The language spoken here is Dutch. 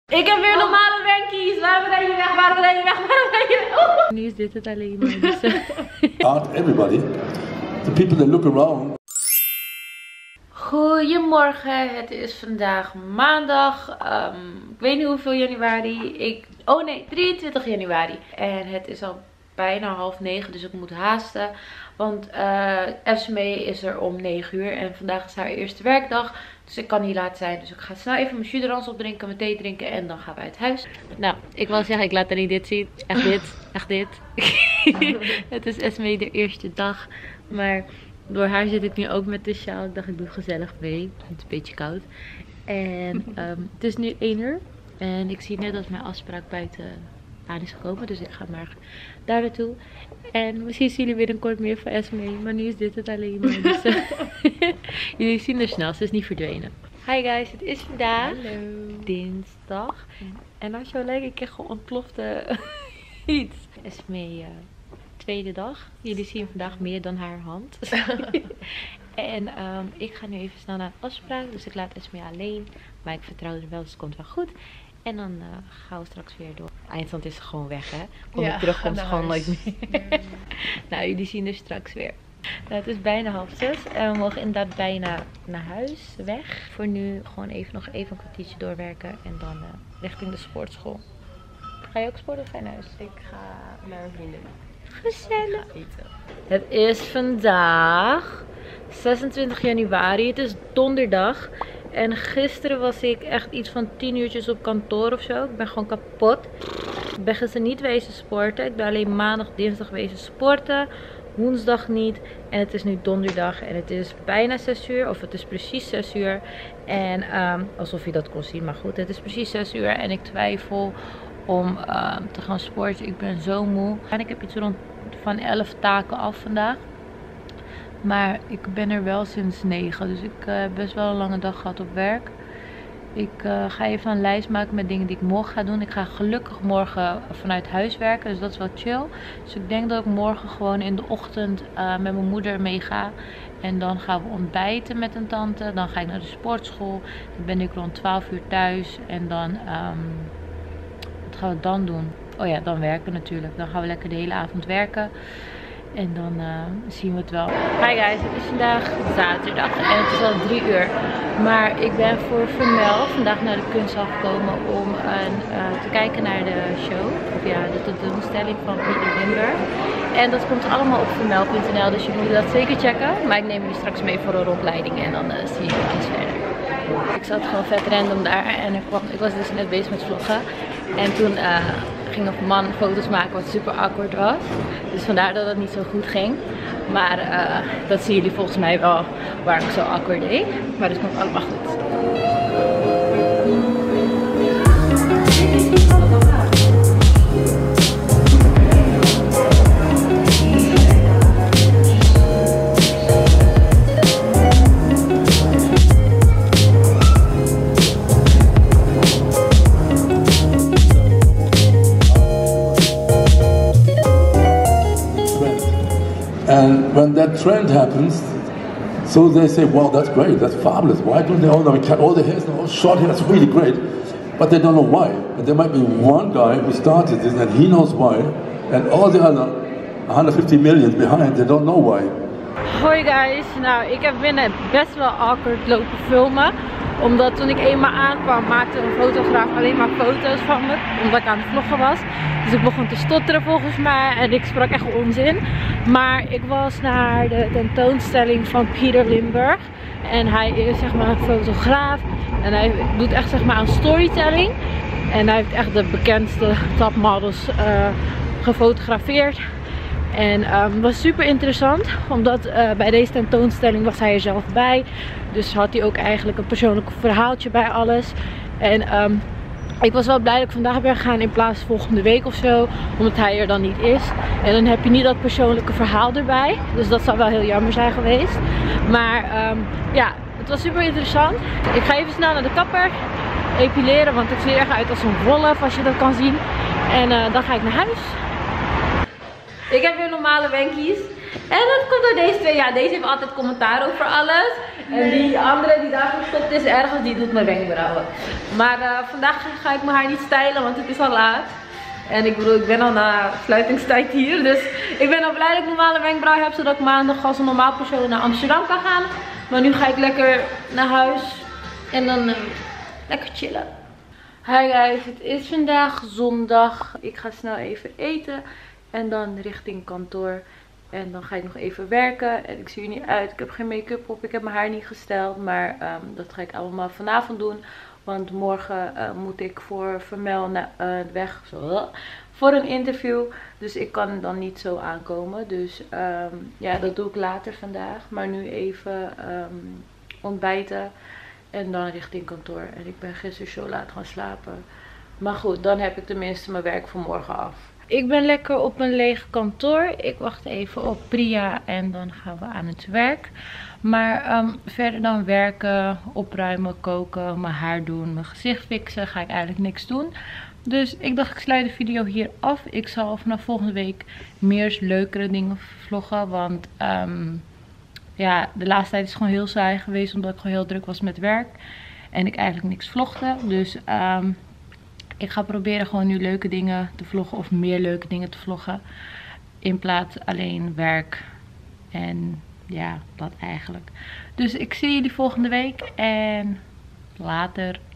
Ik heb weer normale wenkies. Waarom ben je weg? Waarom ben je weg? Waarom ben je weg? Nu is dit het alleen maar. Dus, Not everybody. The people that look around. Goedemorgen, het is vandaag maandag. Ik weet niet hoeveel januari. 23 januari. En het is al bijna 8:30, dus ik moet haasten. Want Esme is er om 9 uur en vandaag is haar eerste werkdag. Dus ik kan niet laat zijn. Dus ik ga snel even mijn jus opdrinken, mijn thee drinken en dan gaan we uit huis. Nou, ik wil zeggen, ik laat alleen dit zien. Echt dit, echt dit. Het is Esme de eerste dag. Maar door haar zit ik nu ook met de sjaal. Ik dacht, ik doe gezellig mee. Het is een beetje koud. En het is nu 1 uur. En ik zie net dat mijn afspraak buiten aan is gekomen. Dus ik ga maar daar naartoe. En misschien zien jullie binnenkort meer van Esme. Maar nu is dit het alleen maar. Dus, jullie zien er snel. Ze is niet verdwenen. Hi guys, het is vandaag dinsdag. En als je lijkt, ik krijg gewoon ontplofte iets. Esme tweede dag. Jullie zien vandaag meer dan haar hand. En ik ga nu even snel naar een afspraak. Dus ik laat Esme alleen. Maar ik vertrouw er wel, dus het komt wel goed. En dan gaan we straks weer door. Eindstand is gewoon weg, hè? Kom ik terug, komt ze gewoon nooit meer. Nou, jullie zien er straks weer. Nou, het is bijna 5:30 en we mogen inderdaad bijna naar huis, weg. Voor nu gewoon nog even een kwartiertje doorwerken en dan richting de sportschool. Ga je ook sporten of ga je naar huis? Ik ga naar een vriendin. Gezellig. Het is vandaag 26 januari. Het is donderdag. En gisteren was ik echt iets van 10 uurtjes op kantoor of zo. Ik ben gewoon kapot. Ik ben gisteren niet wezen sporten. Ik ben alleen maandag, dinsdag wezen sporten. Woensdag niet. En het is nu donderdag. En het is bijna 6 uur. Of het is precies 6 uur. En alsof je dat kon zien. Maar goed, het is precies 6 uur. En ik twijfel om te gaan sporten. Ik ben zo moe. En ik heb iets rond van 11 taken af vandaag. Maar ik ben er wel sinds 9. Dus ik heb best wel een lange dag gehad op werk. Ik ga even een lijst maken met dingen die ik morgen ga doen. Ik ga gelukkig morgen vanuit huis werken. Dus dat is wel chill. Dus ik denk dat ik morgen gewoon in de ochtend met mijn moeder meega. En dan gaan we ontbijten met een tante. Dan ga ik naar de sportschool. Dan ben ik rond 12 uur thuis. En dan... wat gaan we dan doen? Oh ja, dan werken natuurlijk. Dan gaan we lekker de hele avond werken. En dan zien we het wel. Hi guys, het is vandaag zaterdag en het is al 3 uur. Maar ik ben voor Vermel vandaag naar de kunsthal gekomen om te kijken naar de show. Of ja, de tentoonstelling van Peter Limburg. En dat komt allemaal op vermel.nl, dus jullie moeten dat zeker checken. Maar ik neem jullie straks mee voor een rondleiding en dan zie je iets verder. Ik zat gewoon vet random daar en ik was dus net bezig met vloggen. En toen ging nog een man foto's maken wat super awkward was. Dus vandaar dat het niet zo goed ging. Maar dat zien jullie volgens mij wel waarom ik zo awkward deed. Maar het komt allemaal goed. And when that trend happens, so they say, wow, that's great, that's fabulous. Why don't they all cut all the hairs and all short hair? That's really great. But they don't know why. And there might be one guy who started this and he knows why. And all the other 150 million behind, they don't know why. Hoi guys, nou ik heb binnen best wel awkward lopen filmen. Omdat toen ik eenmaal aankwam maakte een fotograaf alleen maar foto's van me. Omdat ik aan het vloggen was. Dus ik begon te stotteren volgens mij. En ik sprak echt onzin. Maar ik was naar de tentoonstelling van Peter Limburg. En hij is zeg maar een fotograaf. En hij doet echt zeg maar aan storytelling. En hij heeft echt de bekendste topmodels gefotografeerd. En het was super interessant, omdat bij deze tentoonstelling was hij er zelf bij. Dus had hij ook eigenlijk een persoonlijk verhaaltje bij alles. En ik was wel blij dat ik vandaag ben gegaan in plaats van volgende week of zo. Omdat hij er dan niet is. En dan heb je niet dat persoonlijke verhaal erbij. Dus dat zou wel heel jammer zijn geweest. Maar ja, het was super interessant. Ik ga even snel naar de kapper epileren, want ik zie er echt uit als een wolf als je dat kan zien. En dan ga ik naar huis. Ik heb weer normale wenkies. En dat komt door deze twee. Ja, deze heeft altijd commentaar over alles. En die andere die daar verstopt is ergens, die doet mijn wenkbrauwen. Maar vandaag ga ik mijn haar niet stylen, want het is al laat. En ik bedoel, ik ben al na sluitingstijd hier. Dus ik ben al blij dat ik normale wenkbrauwen heb. Zodat ik maandag als een normaal persoon naar Amsterdam kan gaan. Maar nu ga ik lekker naar huis. En dan lekker chillen. Hi guys, het is vandaag zondag. Ik ga snel even eten. En dan richting kantoor. En dan ga ik nog even werken. En ik zie er niet uit. Ik heb geen make-up op. Ik heb mijn haar niet gesteld. Maar dat ga ik allemaal vanavond doen. Want morgen moet ik voor Vermel weg voor een interview. Dus ik kan dan niet zo aankomen. Dus ja, dat doe ik later vandaag. Maar nu even ontbijten. En dan richting kantoor. En ik ben gisteren zo laat gaan slapen. Maar goed, dan heb ik tenminste mijn werk voor morgen af. Ik ben lekker op een leeg kantoor. Ik wacht even op Priya en dan gaan we aan het werk. Maar verder dan werken, opruimen, koken, mijn haar doen, mijn gezicht fixen, ga ik eigenlijk niks doen. Dus ik dacht ik sluit de video hier af. Ik zal vanaf volgende week meer leukere dingen vloggen. Want ja, de laatste tijd is gewoon heel saai geweest omdat ik gewoon heel druk was met werk. En ik eigenlijk niks vlogde. Dus ik ga proberen gewoon nu leuke dingen te vloggen of meer leuke dingen te vloggen. In plaats alleen werk en ja, dat eigenlijk. Dus ik zie jullie volgende week en later.